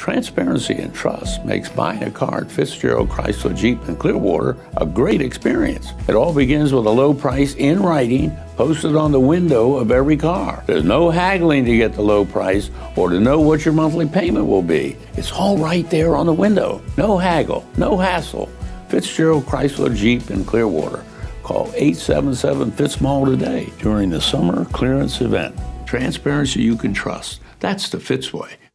Transparency and trust makes buying a car at Fitzgerald Chrysler Jeep in Clearwater a great experience. It all begins with a low price in writing posted on the window of every car. There's no haggling to get the low price or to know what your monthly payment will be. It's all right there on the window. No haggle, no hassle. Fitzgerald Chrysler Jeep in Clearwater. Call 877-FitzMall today during the summer clearance event. Transparency you can trust. That's the Fitz way.